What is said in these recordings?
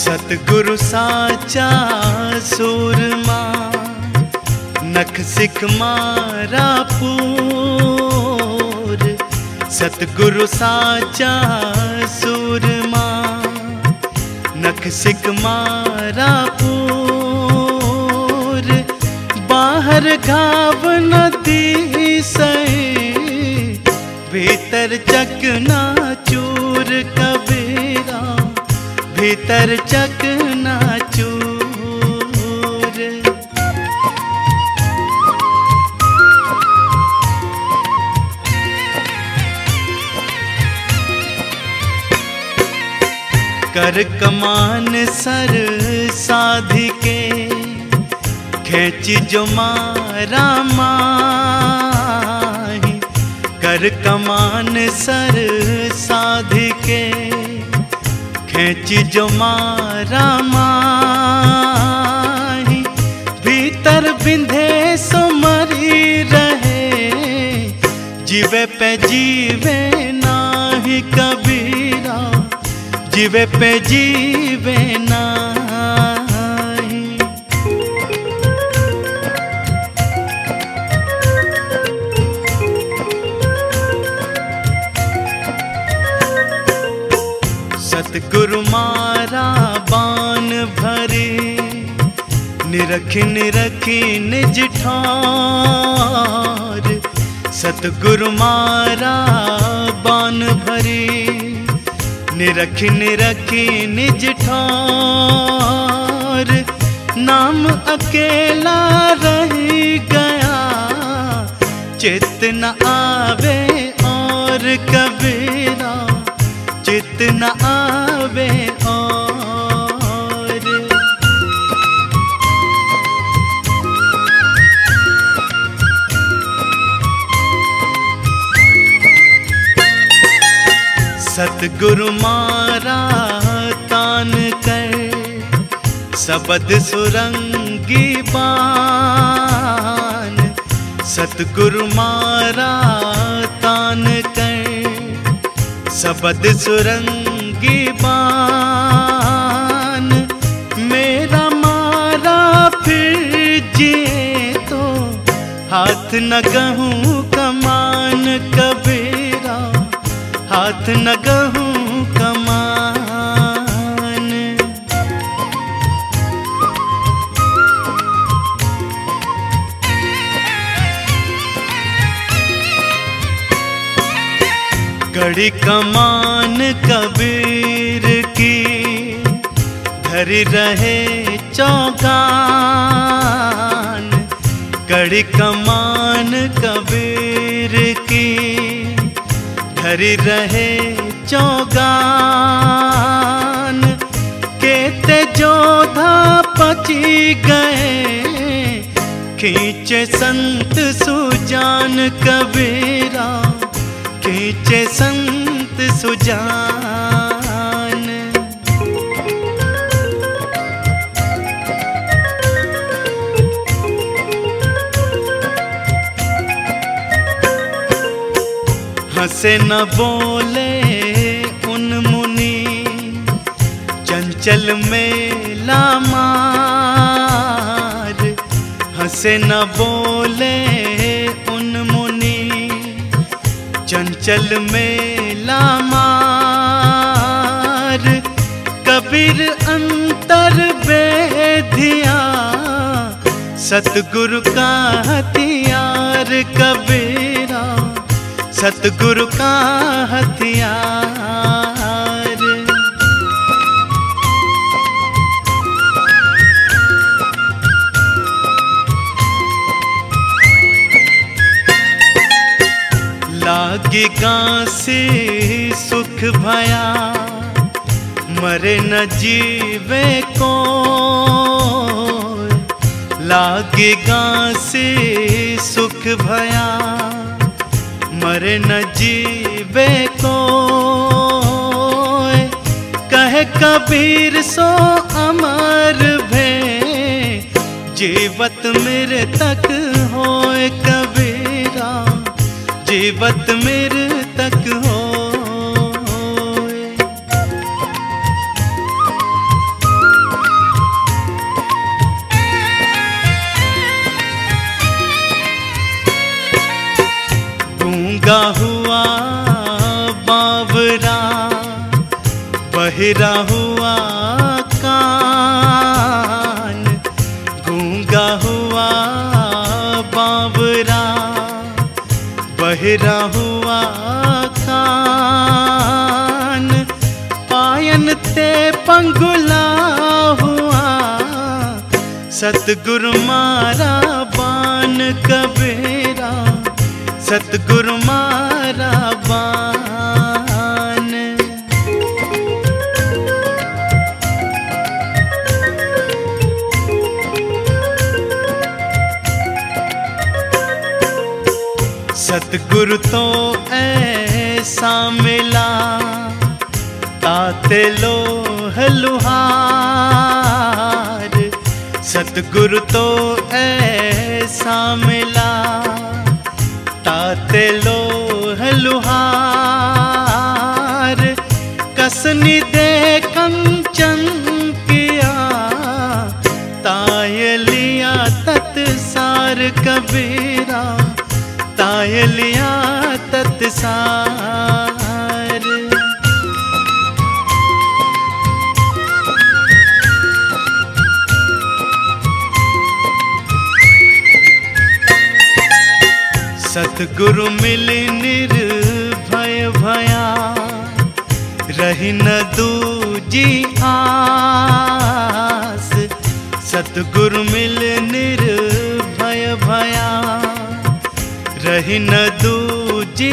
सतगुरु साचा सूरमा, नख सिख मारा पूर। सतगुरु साचा सूरमा, नख सिख मारा पूर। बाहर घाव नदी सही, भीतर चकना चूर कबीरा, भीतर चकना चूर। कर कमान सर साधिके, खेची जो मारा माही। कर कमान सर साधिके, खेची जो मारा माही। भीतर बिंधे सो मरी रहे, जीवे पे जीवे नाही कबीरा, जीवे पे जीवे नाही। सतगुरु मारा बान भरे, निरखी निरखी निज ठार। सतगुरु मारा बान भरे, निरखी निरखी निज ठार। नाम अकेला रही गया, चित न आवे और कबीरा, चित न आवे और। सतगुरु मारा तान कर, सबद सुरंगी बान। सतगुरु मारा तान कर, सबद सुरंगी बान। मेरा मारा फिर जिए तो, हाथ न गहूँ कमान कबीरा, हाथ न गहूँ कमान। गड़ी कमान कबीर की, धरी रहे चौगान। गड़ी कमान कबीर की, धरी रहे चौगान। केते जोधा पची गए, खींचे संत सुजान कबीरा, खींचे संत सुजान। हंसे न बोले उन मुनि, चंचल मेला मार। हंसे न बोले उन मुनि, चंचल मेला मार। कबीर अंतर बेधिया, सतगुरु का हथियार कबीरा, सतगुरु का हथियार। लागी गांसे सुख भया, मरे न जीवे को। लागी गांसे सुख भया, मरे न जीवे को। कहे कबीर सो अमर भे, जीवत मेरे तक होए कबीरा, जीवत मेरे तक होए। बहिरा हुआ कान, गूंगा हुआ बावरा, बहिरा हुआ कान, पायन ते पंगुला हुआ, सतगुरु मारा बान कबीरा, सतगुरु मारा बान। सतगुरु तो ऐसा मिला, ताते लोह लुहार, सतगुरु तो ऐसा मिला, ताते लोह लुहार, कसनी दे कंचन किया, ताय लिया तत्सार कबीरा, ताय लिया तत्सार। सतगुरु मिली निर्भय भया, रही न दूजी आस, सतगुरु मिले निर्भय भया, रही न दूजी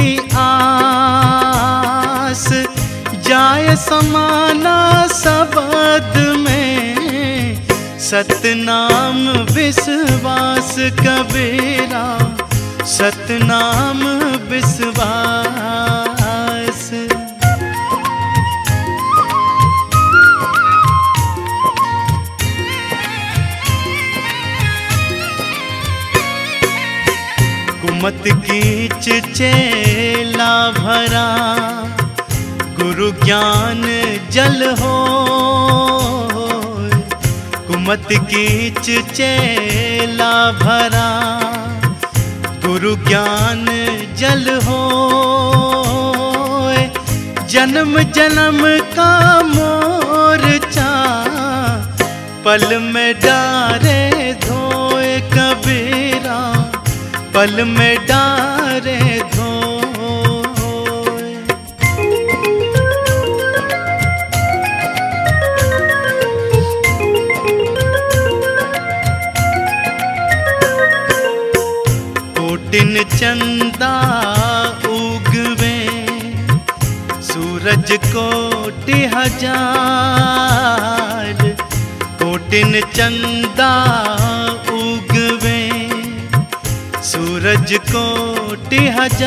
आस, जाय समाना सबद में, सतनाम विश्वास कबीरा, सतनाम विश्वास। कुमत कीच चेला भरा, गुरु ज्ञान जल हो, कुमत कीच चेला भरा, गुरु ज्ञान जल हो, जन्म जन्म का मोर्चा, पल में डारे धोए कबीरा, पल में डारे धोए। कोटिन चंदा उगवे, सूरज कोटि हजार, कोटिन चंदा उगवे, सूरज कोटि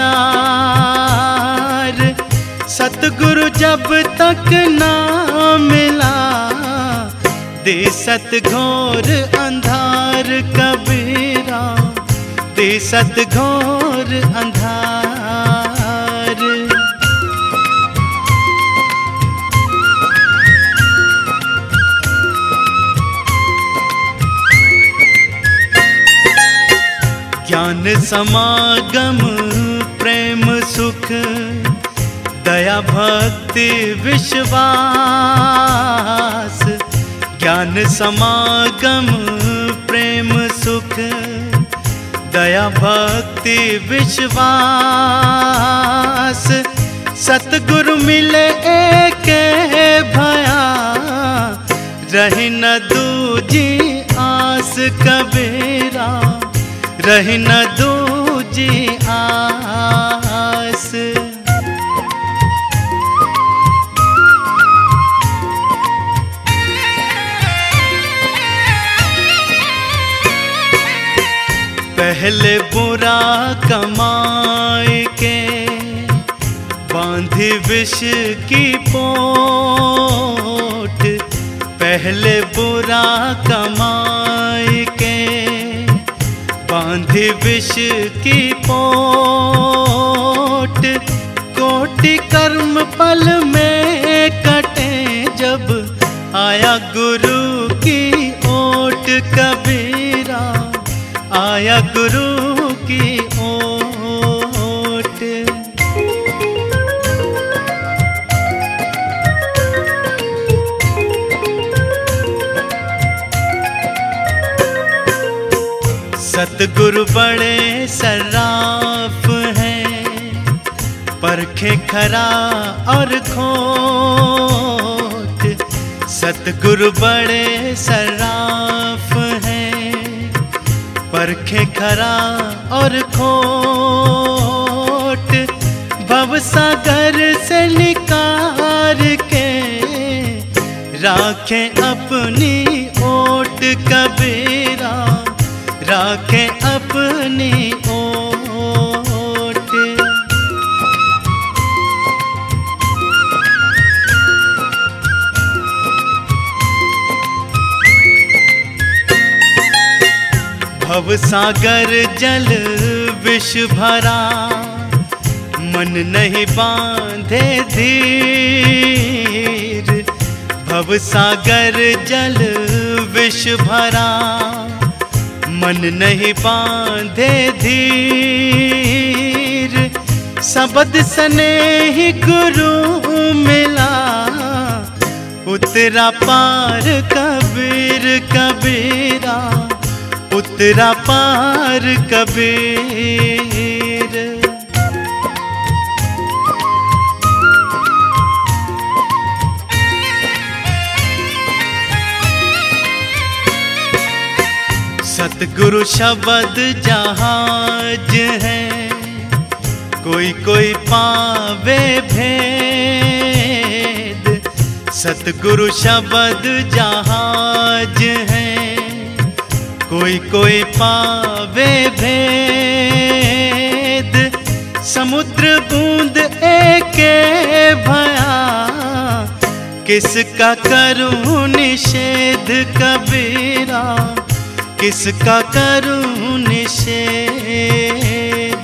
हजार, सतगुरु जब तक ना मिला, दे सत घोर अंधार कबीरा, दे सत घोर अंधार। ज्ञान समागम प्रेम सुख, दया भक्ति विश्वास, ज्ञान समागम प्रेम सुख, दया भक्ति विश्वास, सतगुरु मिले एक भया, रही न दूजी आस कबीरा, रही न दूजी आस। पहले बुरा कमाए के, बांधी विष की पोट, पहले बुरा कमाए के, बांधी विष की पोट, कोटि कर्म पल में कटे, जब आया गुरु की ओट कबीरा, आया गुरु की ओट। सतगुरु बड़े सर्राफ हैं, परखे खरा और खोट। सतगुरु बड़े सर्राफ हैं, परखे खरा और खोट। भवसागर से निकार के राखें अपनी ओट कबीरा, राखें अपनी ओट। भवसागर जल विष भरा, मन नहीं बांधे धीर। भवसागर जल विष भरा, मन नहीं बांधे धीर। सबद स्नेही गुरु मिला, उतरा पार कबीर कबीरा, उतरा पार कबीर। सतगुरु शब्द जहाज है, कोई कोई पावे भेद। सतगुरु शब्द जहाज है, कोई कोई पावे भेद। समुद्र बूंद एके भया, किसका करूं निषेध कबीरा, किसका करूं निषेध।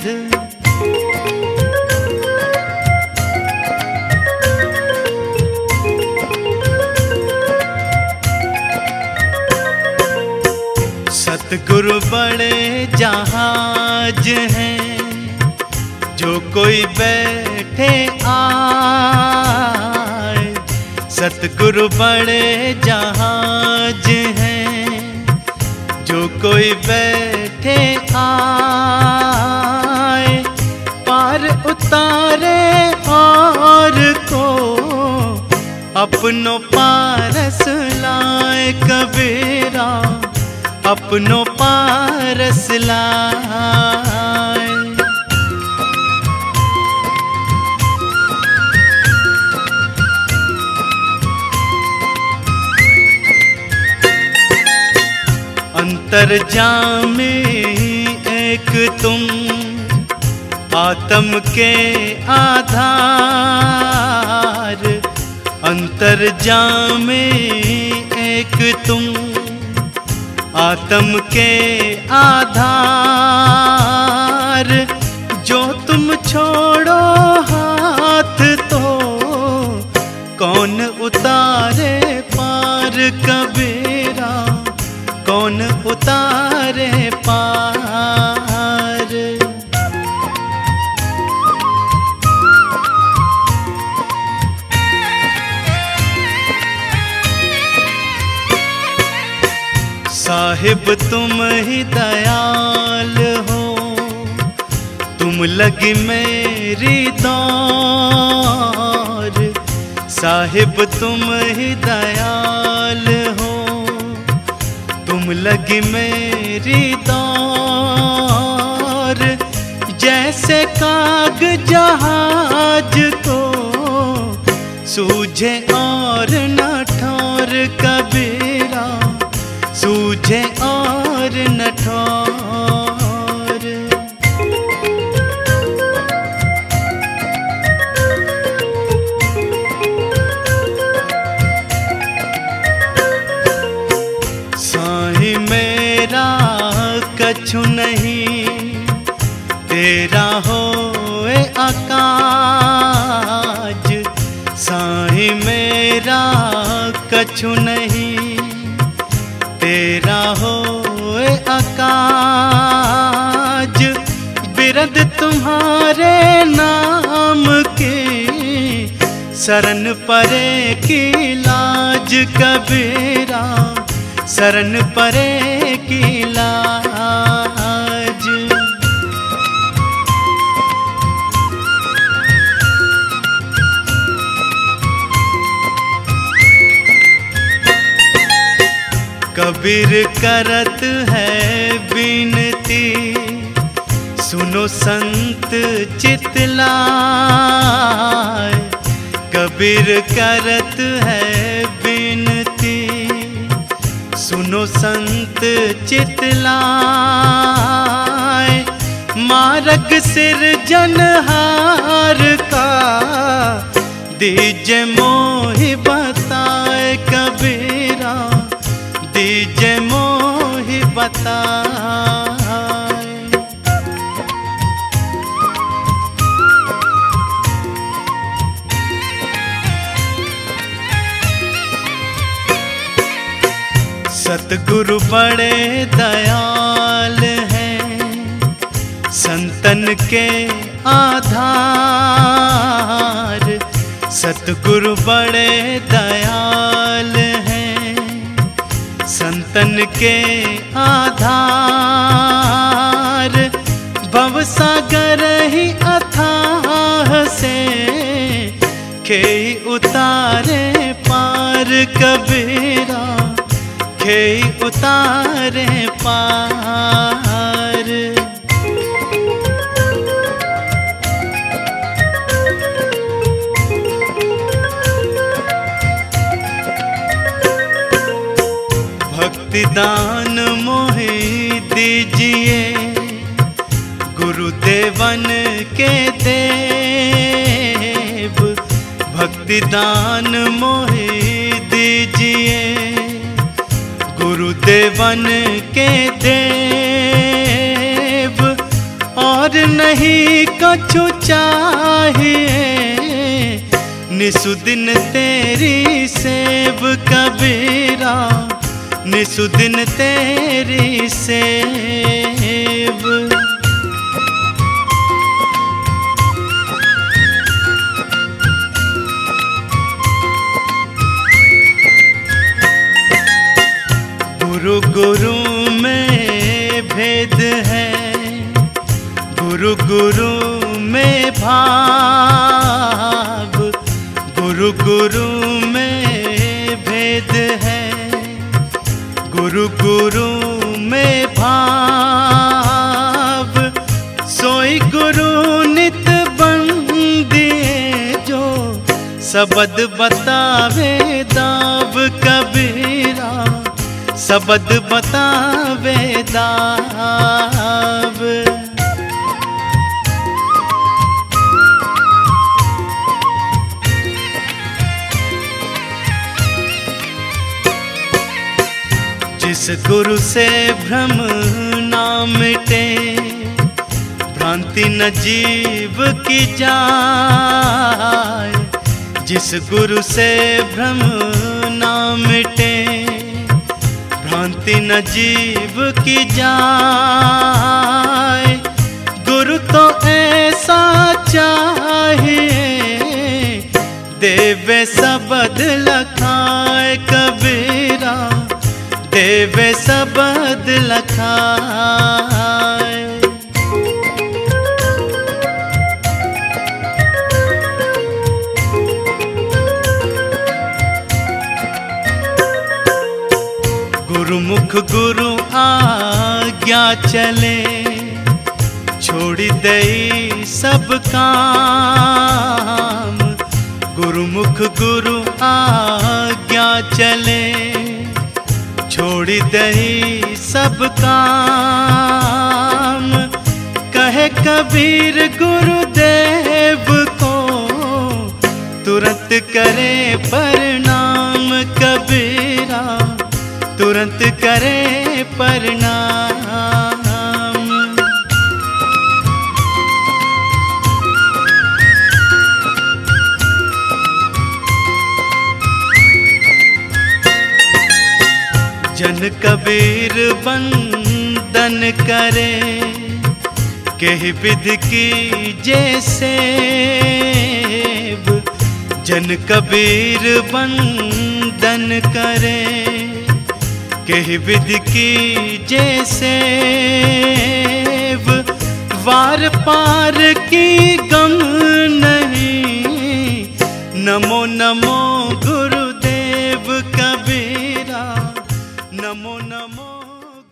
सतगुरु बड़े जहाज हैं, जो कोई बैठे आए। सतगुरु बड़े जहाज हैं, जो कोई बैठे आए। पार उतारे और को अपनों पारस लाए कबीरा, अपनों पारस लाए। अंतर्जामी एक तुम, आत्म के आधार। अंतर्जामी एक तुम, आत्म के आधार। जो तुम छोड़ो हाथ तो कौन उतारे पार कबीरा, कौन उतारे पार। साहिब तुम ही दयाल हो, तुम लगी मेरी दौर। साहिब तुम ही दयाल हो, तुम लगी मेरी दौर। जैसे काग जहाज को सूझे और न ठौर कबीरा, सूझे और न ठौर। साईं मेरा कछु नहीं, तेरा होए आकाज। साईं मेरा कछु नहीं, तेरा होए आकाज। बिरद तुम्हारे नाम की, शरण परे की लाज कबीरा, शरण परे की लाज। कबीर करत है बिनती, सुनो संत चितलाय। कबीर करत है बिनती, सुनो संत चितलाय। मार्ग सिरजनहार का दीजे मोहि बताए कबीरा, दीजे मोहि बताए। सतगुरु बड़े दयाल हैं, संतन के आधार। सतगुरु बड़े दयाल हैं, संतन के आधार। भवसागर ही अथाह से खेई उतारे पार कबीरा, खेई उतारे पार। भक्ति दान मोहि दीजिए, गुरुदेवन के देव। भक्ति दान मोहि दीजिए, गुरुदेवन के देव। और नहीं कछु चाहिए, निसुदिन तेरी सेव कबीरा, निसुदिन तेरी सेव। गुरु गुरु में भेद है, गुरु गुरु में भाव। गुरु गुरु में भेद है, गुरु गुरु में भाव। सोई गुरु नित बंदिए, जो सबद बतावे दाव कबीरा, सबद बतावे दाव। जिस गुरु से भ्रम ना मिटे, भ्रांति न जीव की जाय। जिस गुरु से भ्रम ना मिटे, भ्रांति न जीव की जाय। गुरु तो ऐसा चाहिए, देवे सबद लखाए कबीरा, देवे सबद लखाए। गुरुमुख गुरु आज्ञा चले, छोड़ी दई सब काम। गुरुमुख गुरु आज्ञा चले, छोड़ी दई सब काम। कहे कबीर गुरुदेव को, तुरंत करे प्रणाम कबीरा, तुरंत करे प्रणाम। जन कबीर बंदन करे, केहि विधि की जैसेव। जन कबीर बंदन करे, केहि विधि की जैसेव। वार पार की गम नहीं,